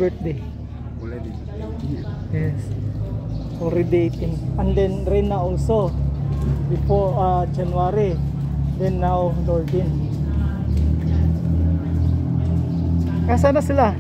birthday? Already. Yes. Already 18. And then Reyna also. Before January. Then now Lordin. Kasana sila?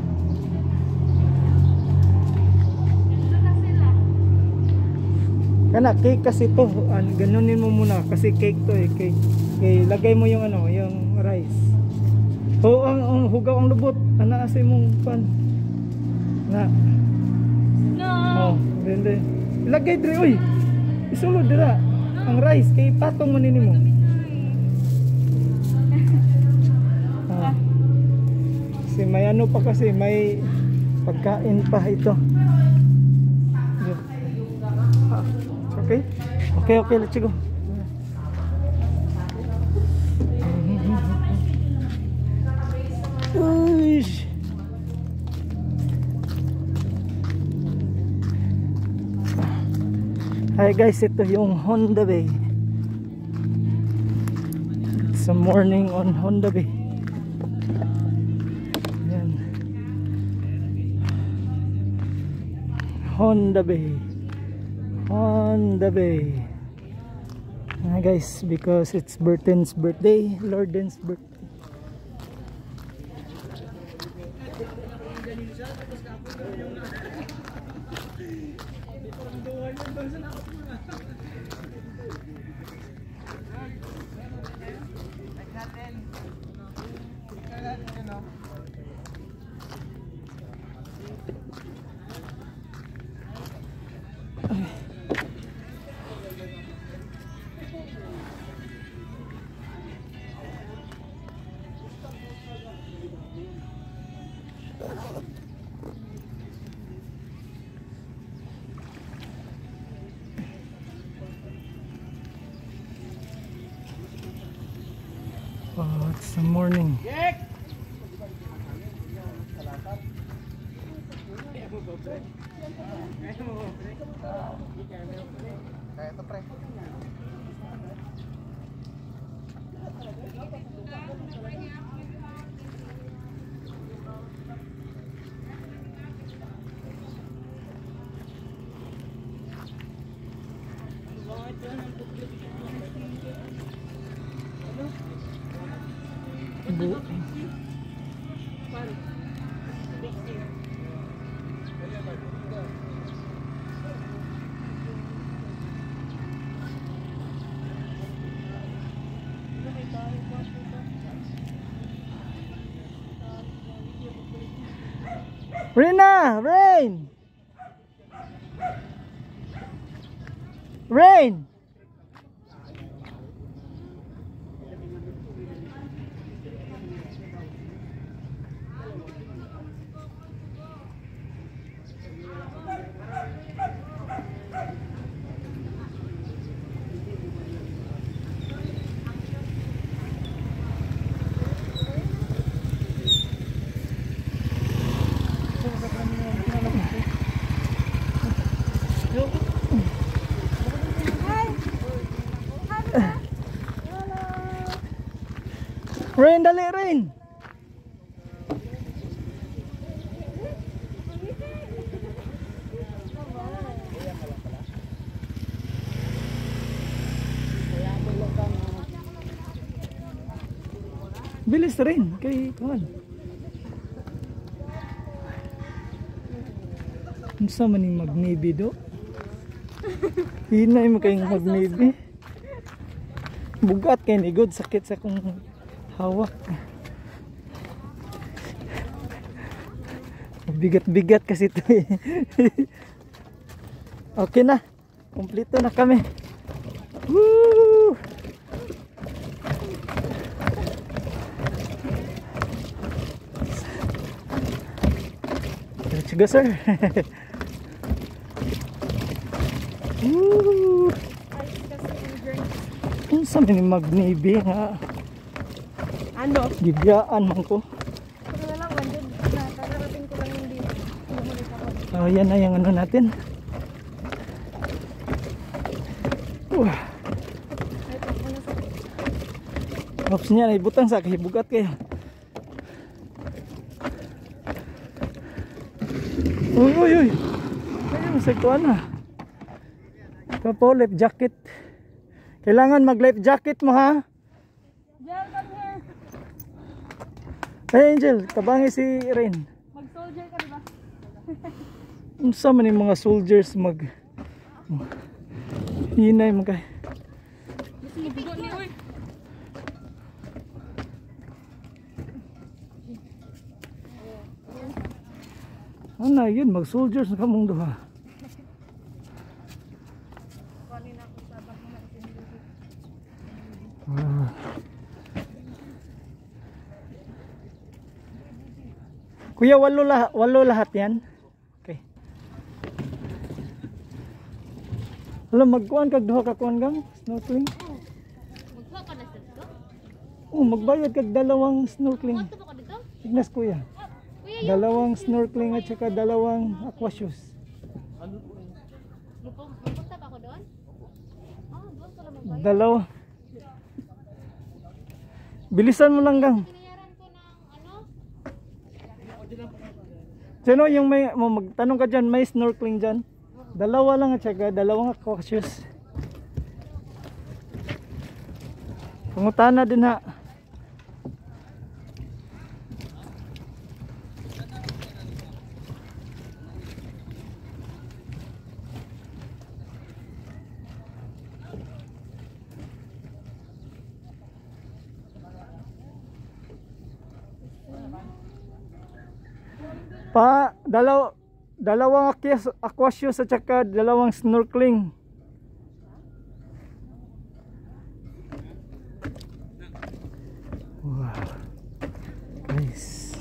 Kana cake kasi to, ganunin mo muna kasi cake to eh, cake. Okay, lagay mo yung ano, yung rice. Oh, ang hugaw ang lubot. Ana asay mong pan. Na. No. Oh, then. Ilagay dire oy. Isulod dira ang rice kay patong man nimo. Kasi may ano pa kasi, may pagkain pa ito. Okay, let's go. Uish. Hi guys, ito yung Honda Bay. It's a morning on Honda Bay. Ayan. Honda Bay. Guys, because it's Burton's birthday, Lorden's birthday. Oh, it's the morning. Reyna, Rain. Rain, dali Rain. Bilis Rain kay kuan. Unsa man ning magnibi do? Hinay mo kayong magnibi. Bugat kay ni good sakit sa kong hawak. Bigat-bigat kasi ito eh. Okay na. Kompleto na kami. Woo! Let's go, sir. Woo! Kung saan ni magnibi nga? Ano? Gibiyaan man ko. Pero na lang, mandun. Nakakarating ko lang yung dito. Oh, yan na yung ano natin. Ops niya, naibutang sa kahibugat kayo. Uy, uy, uy. Ayun, sa kuan na. Ito po, life jacket. Kailangan mag life jacket mo ha. Gel, come here. Hey Angel, tabangi si Rain. Mag-soldier ka, diba? Unsa man yung mga soldiers mag hinay mo kay. Gusto mo bigo ni, uy. Ano yun, mag soldiers na kamong duha. Kuya, walo lahat yan. Okay. Alam, magkuhan kag duha ka kuhan gang snorkeling. Magkuha ka na sa dito? Oh, magbayad kag dalawang snorkeling. Magkuha ka dito? Tignas kuya. Kuya, Dalawang snorkeling at saka dalawang aqua shoes. magpunta ba ako doon? Ah, doon ka lang magbayad. Dalawa. Bilisan mo lang gang. Pinayaran ko ng ano? Sino yung may magtanong ka dyan, may snorkeling dyan? Dalawa lang at saka dalawang aqua shoes. Pangutana din ha. Dalawang aqua shoes at saka dalawang snorkeling. Wow. Guys.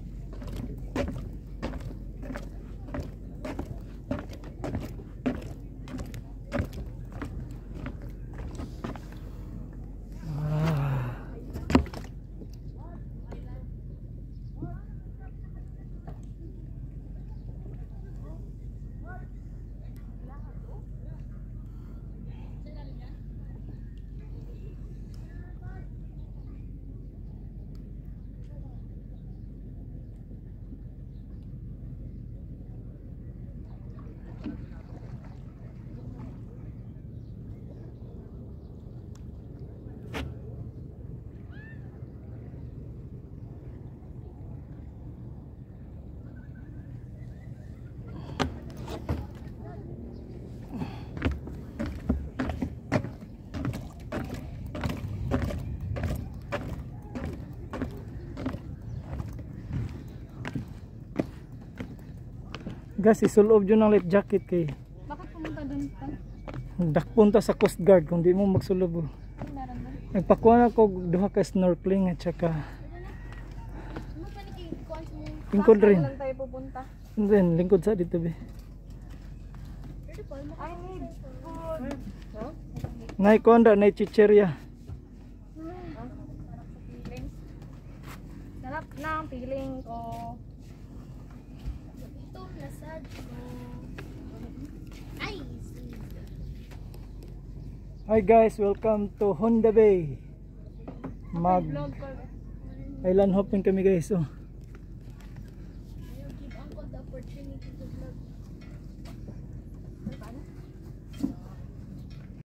Guys, isulob dyan ng life jacket kay Bakit pumunta doon? dakpunta sa Coast Guard kung di mo magsulob. Meron doon? Nagpakuha ako duha ka snorkeling at saka Ano pa ni Kuan mo? lingkod rin. Saan lang tayo pupunta? And then, lingkod sa dito be. I need food. Huh? Naikuanda, na chicheria. Sarap ng feeling ko. Ito, lasad ko. Ay, Hi guys, welcome to Honda Bay. Mag vlog ko. island hopping kami guys. Oh.